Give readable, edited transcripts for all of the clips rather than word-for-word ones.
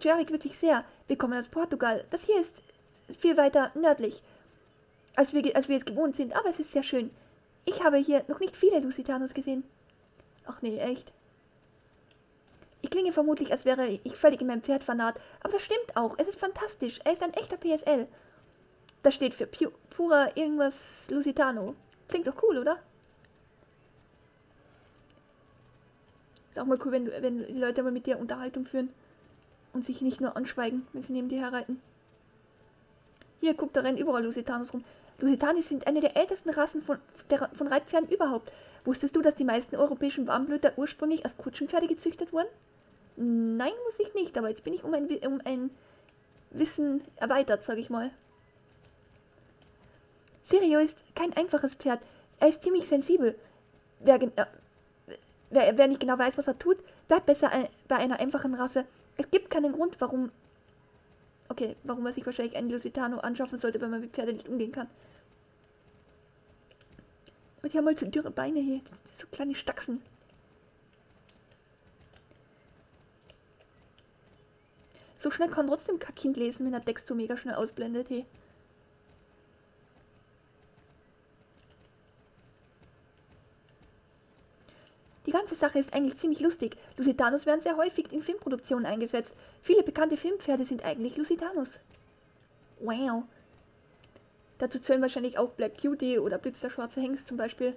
Jarek wird sich sehr. Wir kommen aus Portugal. Das hier ist viel weiter nördlich, als wir es gewohnt sind, aber es ist sehr schön. Ich habe hier noch nicht viele Lusitanos gesehen. Ach nee, echt. Ich klinge vermutlich, als wäre ich völlig in meinem Pferd vernarrt, aber das stimmt auch. Es ist fantastisch. Er ist ein echter PSL. Das steht für purer irgendwas Lusitano. Klingt doch cool, oder? Ist auch mal cool, wenn die Leute mal mit dir Unterhaltung führen und sich nicht nur anschweigen, wenn sie neben dir herreiten. Hier, guck, da rennen überall Lusitanos rum. Lusitanis sind eine der ältesten Rassen von Reitpferden überhaupt. Wusstest du, dass die meisten europäischen Warmblüter ursprünglich als Kutschenpferde gezüchtet wurden? Nein, wusste ich nicht, aber jetzt bin ich um ein Wissen erweitert, sag ich mal. Sirio ist kein einfaches Pferd. Er ist ziemlich sensibel. Wer nicht genau weiß, was er tut, bleibt besser bei einer einfachen Rasse. Es gibt keinen Grund, warum man sich wahrscheinlich einen Lusitano anschaffen sollte, wenn man mit Pferden nicht umgehen kann. Aber die haben halt so dürre Beine hier, so kleine Stachsen. So schnell kann trotzdem kein Kind lesen, wenn er Text so mega schnell ausblendet, hey. Die ganze Sache ist eigentlich ziemlich lustig. Lusitanos werden sehr häufig in Filmproduktionen eingesetzt. Viele bekannte Filmpferde sind eigentlich Lusitanos. Wow. Dazu zählen wahrscheinlich auch Black Beauty oder Blitz der schwarze Hengst zum Beispiel.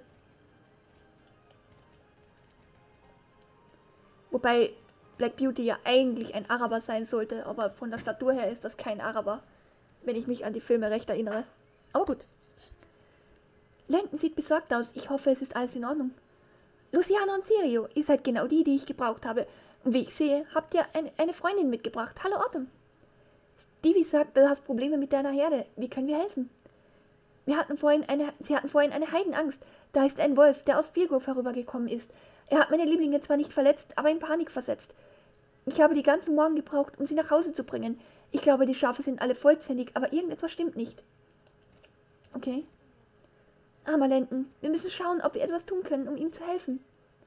Wobei Black Beauty ja eigentlich ein Araber sein sollte, aber von der Statur her ist das kein Araber, wenn ich mich an die Filme recht erinnere. Aber gut. Landon sieht besorgt aus. Ich hoffe, es ist alles in Ordnung. Luciano und Sirio, ihr seid genau die ich gebraucht habe. Und wie ich sehe, habt ihr eine Freundin mitgebracht. Hallo Autumn. Stevie sagt, du hast Probleme mit deiner Herde. Wie können wir helfen? Sie hatten vorhin eine Heidenangst. Da ist ein Wolf, der aus Virgo vorübergekommen ist. Er hat meine Lieblinge zwar nicht verletzt, aber in Panik versetzt. Ich habe die ganzen Morgen gebraucht, um sie nach Hause zu bringen. Ich glaube, die Schafe sind alle vollzählig, aber irgendetwas stimmt nicht. Okay. Armer Landon, wir müssen schauen, ob wir etwas tun können, um ihm zu helfen.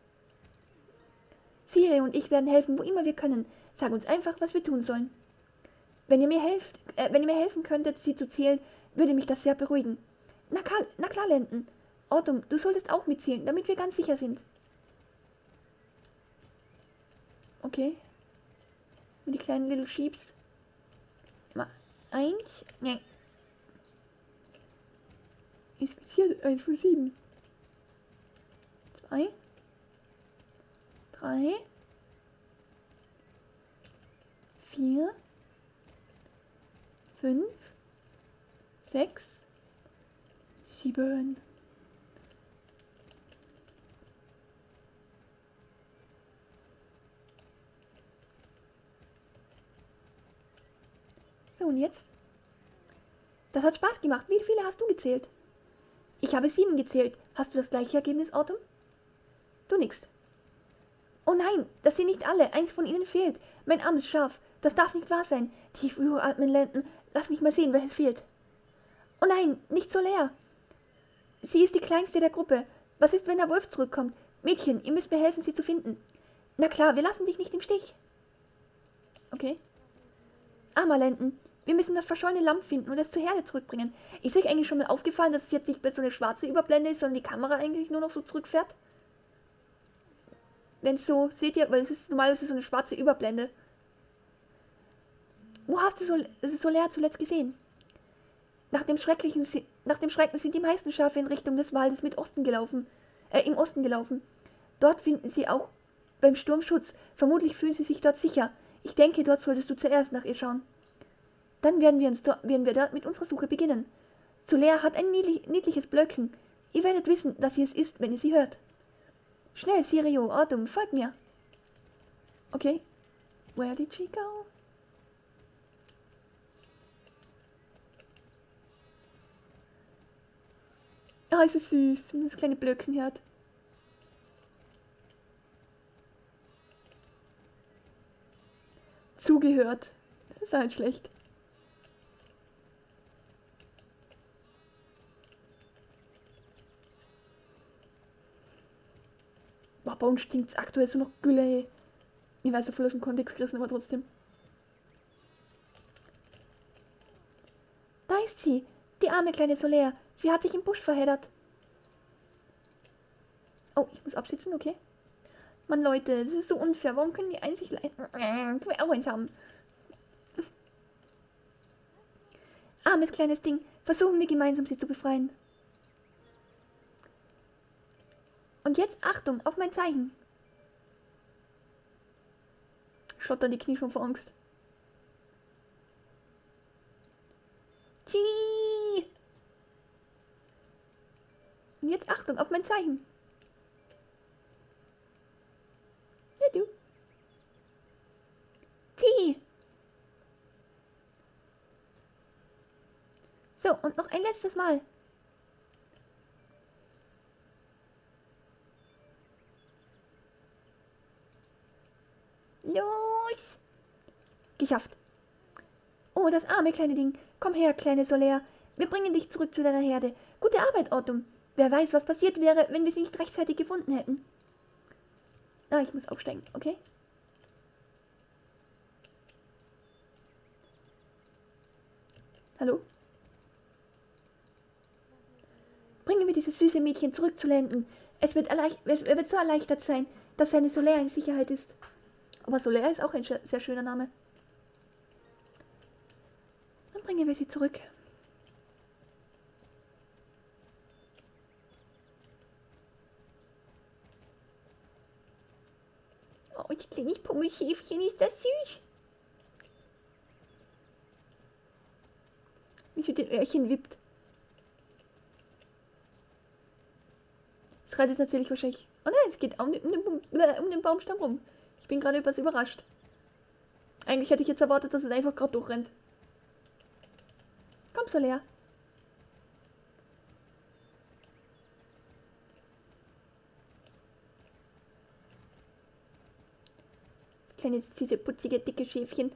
Siri und ich werden helfen, wo immer wir können. Sag uns einfach, was wir tun sollen. Wenn ihr mir helfen könntet, sie zu zählen, würde mich das sehr beruhigen. Na klar, Landon. Autumn, du solltest auch mitzählen, damit wir ganz sicher sind. Okay. Die kleinen Little Sheeps. Mal 1. Nein. Ist hier 1 von 7. 2. 3. 4. 5. 6. 7. So, und jetzt? Das hat Spaß gemacht. Wie viele hast du gezählt? Ich habe 7 gezählt. Hast du das gleiche Ergebnis, Autumn? Du nix. Oh nein, das sind nicht alle. Eins von ihnen fehlt. Mein armes Schaf. Das darf nicht wahr sein. Tief atmen, Landon. Lass mich mal sehen, welches fehlt. Oh nein, nicht so leer. Sie ist die kleinste der Gruppe. Was ist, wenn der Wolf zurückkommt? Mädchen, ihr müsst mir helfen, sie zu finden. Na klar, wir lassen dich nicht im Stich. Okay. Armer Landon. Wir müssen das verschollene Lamm finden und es zur Herde zurückbringen. Ist euch eigentlich schon mal aufgefallen, dass es jetzt nicht mehr so eine schwarze Überblende ist, sondern die Kamera eigentlich nur noch so zurückfährt? Wenn es so, seht ihr, weil es ist normalerweise so eine schwarze Überblende. Wo hast du so leer zuletzt gesehen? Nach dem Schrecken sind die meisten Schafe in Richtung des Waldes im Osten gelaufen. Dort finden sie auch beim Sturm Schutz. Vermutlich fühlen sie sich dort sicher. Ich denke, dort solltest du zuerst nach ihr schauen. Dann werden wir dort mit unserer Suche beginnen. Zulea hat ein niedliches Blöckchen. Ihr werdet wissen, dass sie es ist, wenn ihr sie hört. Schnell, Sirio, Autumn, folgt mir. Okay. Where did she go? Ah, ist es süß, wenn das kleine Blöckchen hört. Zugehört. Das ist halt schlecht. Boah, bei uns stinkt's aktuell so noch Gülle, ey. Ich weiß, so voll aus dem Kontext gerissen, aber trotzdem. ist sie. Die arme kleine Solaire. Sie hat sich im Busch verheddert. Oh, ich muss absitzen, okay. Mann, Leute, das ist so unfair. Warum können die einzig leisten? Ich will auch eins haben. Armes kleines Ding. Versuchen wir gemeinsam, sie zu befreien. Und jetzt Achtung, auf mein Zeichen. Schottern die Knie schon vor Angst. Zieh! Und jetzt Achtung, auf mein Zeichen. Ja, du. Zieh! So, und noch ein letztes Mal. Los! Geschafft. Oh, das arme kleine Ding. Komm her, kleine Solaire. Wir bringen dich zurück zu deiner Herde. Gute Arbeit, Autumn. Wer weiß, was passiert wäre, wenn wir sie nicht rechtzeitig gefunden hätten. Ah, ich muss aufsteigen, okay? Hallo? Bringen wir dieses süße Mädchen zurück zu Landon. Er wird so erleichtert sein, dass seine Solaire in Sicherheit ist. Aber Solaire ist auch ein sehr schöner Name. Dann bringen wir sie zurück. Oh, ich kleines Pummelschäfchen, ist das süß. Wie sie den Öhrchen wippt. Es reitet tatsächlich wahrscheinlich... Oh nein, es geht um den Baumstamm rum. Ich bin gerade etwas überrascht. Eigentlich hätte ich jetzt erwartet, dass es einfach gerade durchrennt. Komm, Solaire. Kleines, süße, putzige, dicke Schäfchen.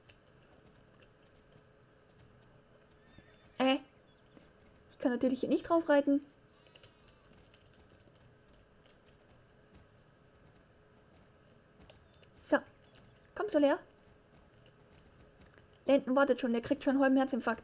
Ich kann natürlich hier nicht drauf reiten. So. Komm, Solaire. Landon wartet schon, der kriegt schon einen halben Herzinfarkt.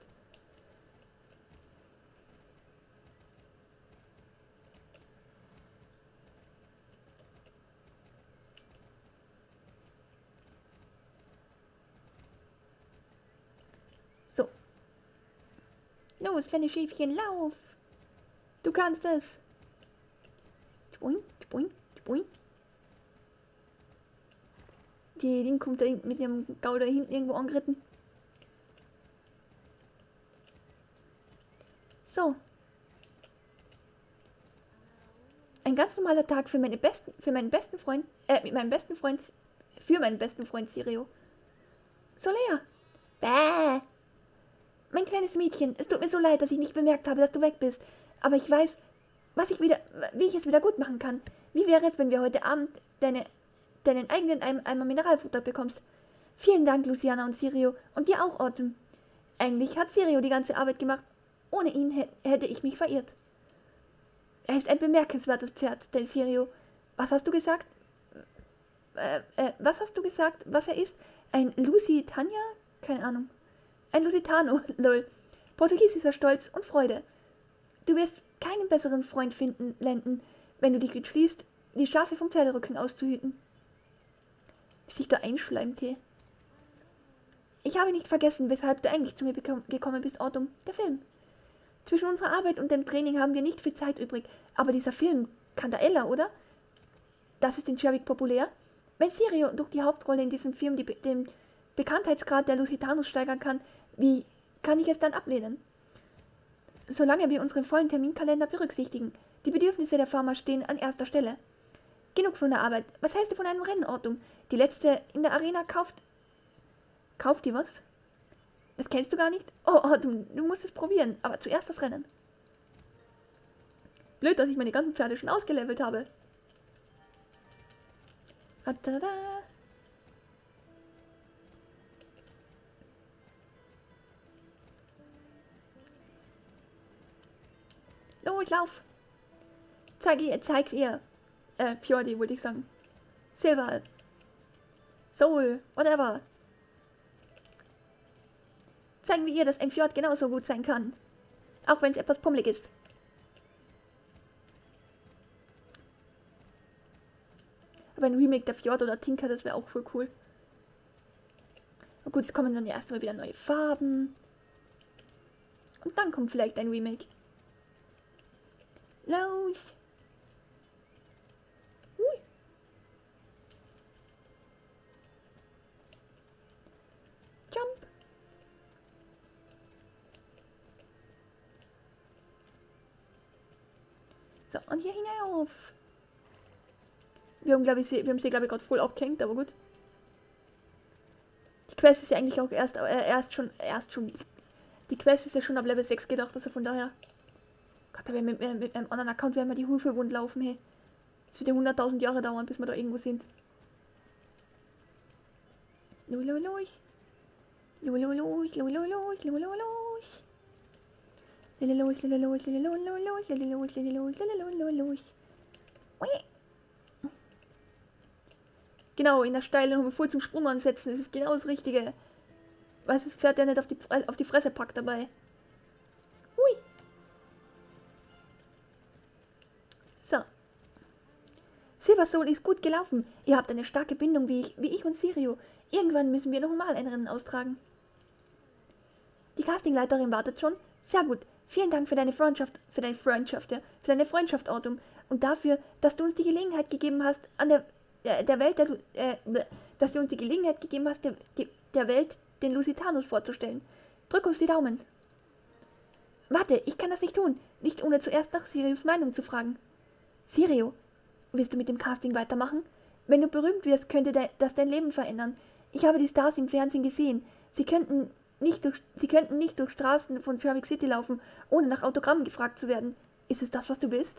So. Los, kleine Schäfchen, lauf! Du kannst es! Spoing, spoing, spoing. Die Ding kommt da hinten mit ihrem Gauder hinten irgendwo angeritten. So. Ein ganz normaler Tag für meinen besten Freund Sirio. Solaire. Bäh. Mein kleines Mädchen, es tut mir so leid, dass ich nicht bemerkt habe, dass du weg bist. Aber ich weiß, wie ich es wieder gut machen kann. Wie wäre es, wenn wir heute Abend deinen eigenen Eimer Mineralfutter bekommst? Vielen Dank, Luciana und Sirio. Und dir auch, Autumn. Eigentlich hat Sirio die ganze Arbeit gemacht. Ohne ihn hätte ich mich verirrt. Er ist ein bemerkenswertes Pferd, der Sirio. Was hast du gesagt? Was hast du gesagt, was er ist? Ein Lusitania? Keine Ahnung. Ein Lusitano, lol. Portugiesischer Stolz und Freude. Du wirst keinen besseren Freund finden, Landon, wenn du dich entschließt, die Schafe vom Pferderücken auszuhüten. Sich da einschleimt hier. Ich habe nicht vergessen, weshalb du eigentlich zu mir gekommen bist, Autumn. Der Film. Zwischen unserer Arbeit und dem Training haben wir nicht viel Zeit übrig. Aber dieser Film, Cantaella, oder? Das ist in Sherwick populär. Wenn Sirio durch die Hauptrolle in diesem Film den Bekanntheitsgrad der Lusitanos steigern kann, wie kann ich es dann ablehnen? Solange wir unseren vollen Terminkalender berücksichtigen. Die Bedürfnisse der Farmer stehen an erster Stelle. Genug von der Arbeit. Was hältst du von einem Rennen, Autumn? Die letzte in der Arena kauft... Kauft die was? Das kennst du gar nicht? Oh, Autumn, du musst es probieren. Aber zuerst das Rennen. Blöd, dass ich meine ganzen Pferde schon ausgelevelt habe. Radada. Los, lauf! Zeig's ihr. Fjordi, wollte ich sagen. Silver. Soul, whatever. Zeigen wir ihr, dass ein Fjord genauso gut sein kann. Auch wenn es etwas pummelig ist. Aber ein Remake der Fjord oder Tinker, das wäre auch voll cool. Und gut, es kommen dann ja erstmal wieder neue Farben. Und dann kommt vielleicht ein Remake. Los! Hui. Jump! So, und hier hinauf. Wir haben sie, glaube ich, gerade voll abgehängt, aber gut. Die Quest ist ja eigentlich auch erst schon. Die Quest ist ja schon ab Level 6 gedacht, also von daher. Gott, aber mit einem anderen Account werden wir die Hufe wund laufen, hey. Es wird ja 100.000 Jahre dauern, bis wir da irgendwo sind. Lululus. Lululus, lululus, lululus. Lululus, lululus, lululus, lululus, lululus, lululus. Genau, in der steilen Hufe voll zum Sprung ansetzen, das ist genau das Richtige. Weil das Pferd ja nicht auf die Fresse packt dabei. Hui. So. Silver Soul ist gut gelaufen. Ihr habt eine starke Bindung wie ich und Sirio. Irgendwann müssen wir noch mal ein Rennen austragen. Die Castingleiterin wartet schon. Sehr gut. Vielen Dank für deine Freundschaft, ja, für deine Freundschaft, Autumn. Und dafür, dass du uns die Gelegenheit gegeben hast, dass du uns die Gelegenheit gegeben hast, der Welt den Lusitanus vorzustellen. Drück uns die Daumen. Warte, ich kann das nicht tun. Nicht ohne zuerst nach Sirius Meinung zu fragen. Sirio, willst du mit dem Casting weitermachen? Wenn du berühmt wirst, könnte das dein Leben verändern. Ich habe die Stars im Fernsehen gesehen. Sie könnten nicht durch Straßen von Traffic City laufen, ohne nach Autogrammen gefragt zu werden. Ist es das, was du willst?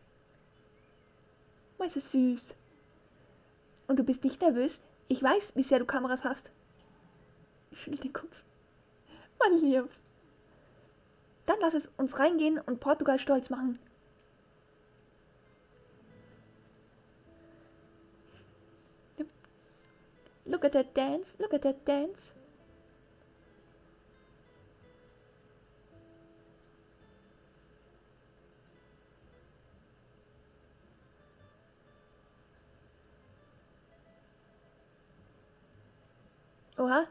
Oh, ist es süß. Und du bist nicht nervös? Ich weiß, wie sehr du Kameras hast. Ich schüttel den Kopf. Mein Lieb. Dann lass es uns reingehen und Portugal stolz machen. Look at that dance, look at that dance. Oha.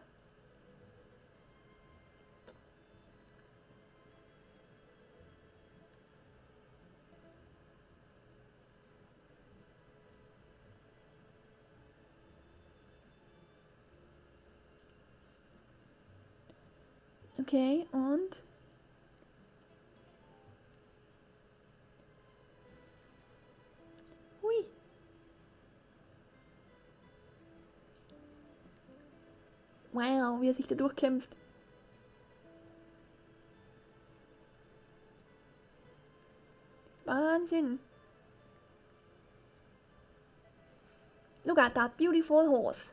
Okay, und? Hui. Wow, wie er sich da durchkämpft. Wahnsinn. Look at that beautiful horse.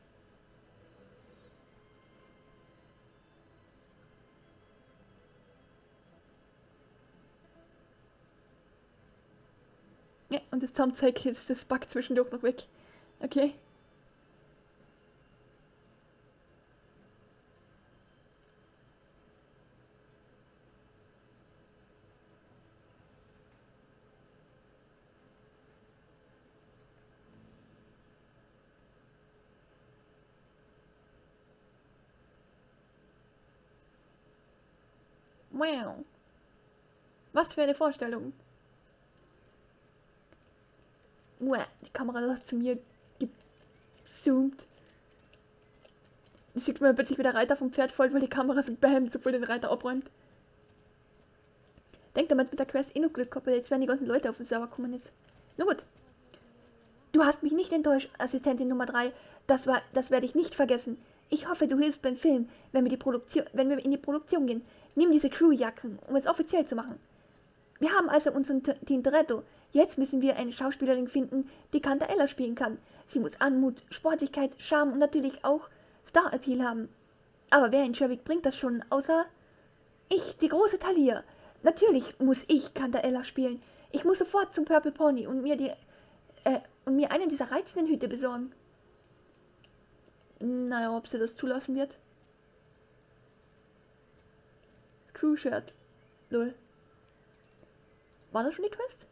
Ja, und das Zusammenzeig ist das Bug zwischendurch noch weg. Okay. Wow. Was für eine Vorstellung. Wow, die Kamera ist zu mir gezoomt. Da sieht man plötzlich, wie der Reiter vom Pferd fällt, weil die Kamera so bam, so voll den Reiter abräumt. Denkt damit mit der Quest eh noch Glück gehabt, weil jetzt werden die ganzen Leute auf den Server kommen jetzt. Na gut. Du hast mich nicht enttäuscht, Assistentin Nummer 3. Das werde ich nicht vergessen. Ich hoffe, du hilfst beim Film, wenn wir in die Produktion gehen. Nimm diese Crewjacken, um es offiziell zu machen. Wir haben also unseren Tintoretto. Jetzt müssen wir eine Schauspielerin finden, die Cantaella spielen kann. Sie muss Anmut, Sportlichkeit, Charme und natürlich auch Star-Appeal haben. Aber wer in Sherwick bringt das schon, außer ich, die große Thalia. Natürlich muss ich Cantaella spielen. Ich muss sofort zum Purple Pony und mir eine dieser reizenden Hüte besorgen. Naja, ob sie das zulassen wird. Crew-Shirt. Lol. War das schon die Quest?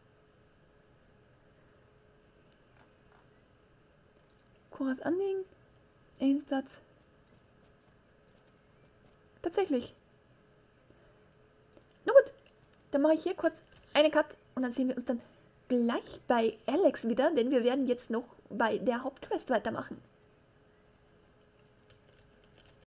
Coras Anliegen. Platz. Tatsächlich. Na gut. Dann mache ich hier kurz eine Cut und dann sehen wir uns dann gleich bei Alex wieder, denn wir werden jetzt noch bei der Hauptquest weitermachen.